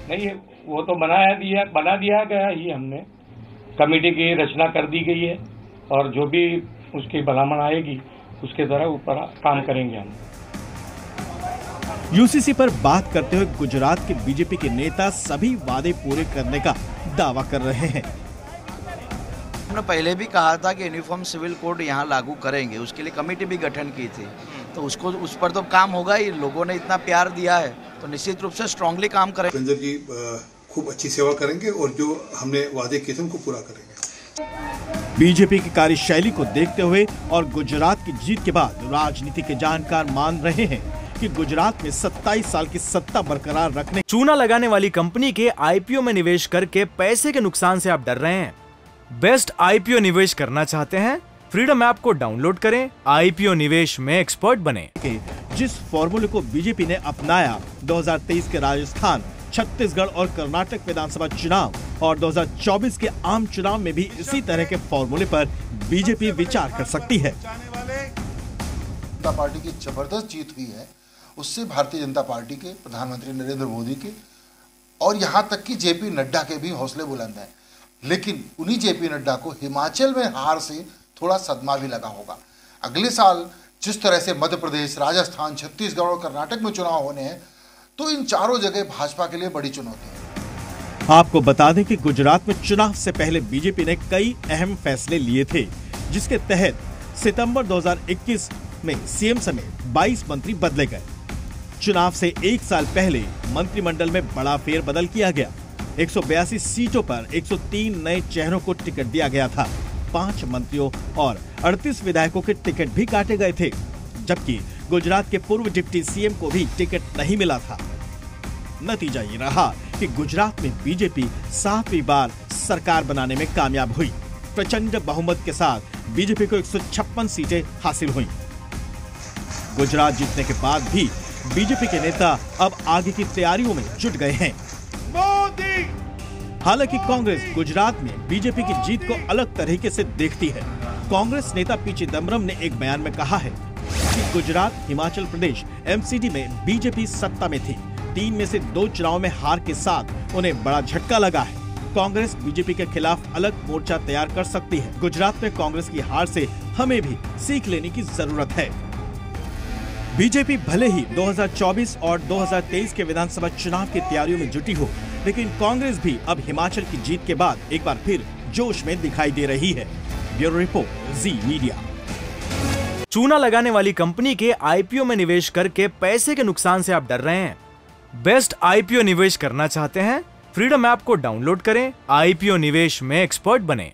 नहीं, वो तो बना दिया गया ही, हमने कमेटी की रचना कर दी गई है और जो भी उसकी भलामण आएगी उसके द्वारा ऊपर काम करेंगे हम। यूसीसी पर बात करते हुए गुजरात के बीजेपी के नेता सभी वादे पूरे करने का दावा कर रहे हैं। हमने पहले भी कहा था कि यूनिफॉर्म सिविल कोड यहाँ लागू करेंगे, उसके लिए कमेटी भी गठन की थी, तो उस पर तो काम होगा ही। लोगों ने इतना प्यार दिया है तो निश्चित रूप से स्ट्रांगली काम करेंगे। रंजन जी खूब अच्छी सेवा करेंगे और जो हमने वादे किए थे उनको पूरा करेंगे। बीजेपी की कार्यशैली को देखते हुए और गुजरात की जीत के बाद राजनीति के जानकार मान रहे हैं कि गुजरात में 27 साल की सत्ता बरकरार रखने। चूना लगाने वाली कंपनी के आईपीओ में निवेश करके पैसे के नुकसान से आप डर रहे हैं? बेस्ट आईपीओ निवेश करना चाहते हैं? फ्रीडम ऐप को डाउनलोड करें, आईपीओ निवेश में एक्सपर्ट बने। जिस फॉर्मूले को बीजेपी ने अपनाया 2023 के राजस्थान, छत्तीसगढ़ और कर्नाटक विधानसभा चुनाव और 2024 के आम चुनाव में भी इसी तरह के फॉर्मूले पर बीजेपी विचार कर सकती है। जनता पार्टी की जबरदस्त जीत हुई है, उससे भारतीय जनता पार्टी के प्रधानमंत्री नरेंद्र मोदी के और यहाँ तक कि जेपी नड्डा के भी हौसले बुलंद हैं। लेकिन उन्हीं जेपी नड्डा को हिमाचल में हार से थोड़ा सदमा भी लगा होगा। अगले साल जिस तरह से मध्य प्रदेश, राजस्थान, छत्तीसगढ़ और कर्नाटक में चुनाव होने हैं, तो इन चारों जगह भाजपा के लिए बड़ी चुनौती है। आपको बता दें कि गुजरात में चुनाव से पहले बीजेपी ने कई अहम फैसले लिए थे, जिसके तहत सितंबर 2021 में सीएम समेत 22 मंत्री बदले गए। चुनाव से एक साल पहले मंत्रिमंडल में बड़ा फेरबदल किया गया। 182 सीटों पर 103 नए चेहरों को टिकट दिया गया था। 5 मंत्रियों और 38 विधायकों के टिकट भी काटे गए थे, जबकि गुजरात के पूर्व डिप्टी सीएम को भी टिकट नहीं मिला था। नतीजा ये रहा कि गुजरात में बीजेपी 7वीं बार सरकार बनाने में कामयाब हुई। प्रचंड बहुमत के साथ बीजेपी को 156 सीटें हासिल हुई। गुजरात जीतने के बाद भी बीजेपी के नेता अब आगे की तैयारियों में जुट गए हैं। हालांकि कांग्रेस गुजरात में बीजेपी की जीत को अलग तरीके से देखती है। कांग्रेस नेता पी चिदम्बरम ने एक बयान में कहा है कि गुजरात, हिमाचल प्रदेश, एमसीडी में बीजेपी सत्ता में थी। 3 में से 2 चुनाव में हार के साथ उन्हें बड़ा झटका लगा है। कांग्रेस बीजेपी के खिलाफ अलग मोर्चा तैयार कर सकती है। गुजरात में कांग्रेस की हार से हमें भी सीख लेने की जरूरत है। बीजेपी भले ही 2024 और 2023 के विधानसभा चुनाव की तैयारियों में जुटी हो, लेकिन कांग्रेस भी अब हिमाचल की जीत के बाद एक बार फिर जोश में दिखाई दे रही है। Bureau report, Zee Media. चूना लगाने वाली कंपनी के आईपीओ में निवेश करके पैसे के नुकसान से आप डर रहे हैं? बेस्ट आईपीओ निवेश करना चाहते हैं? फ्रीडम ऐप को डाउनलोड करें, आईपीओ निवेश में एक्सपर्ट बने।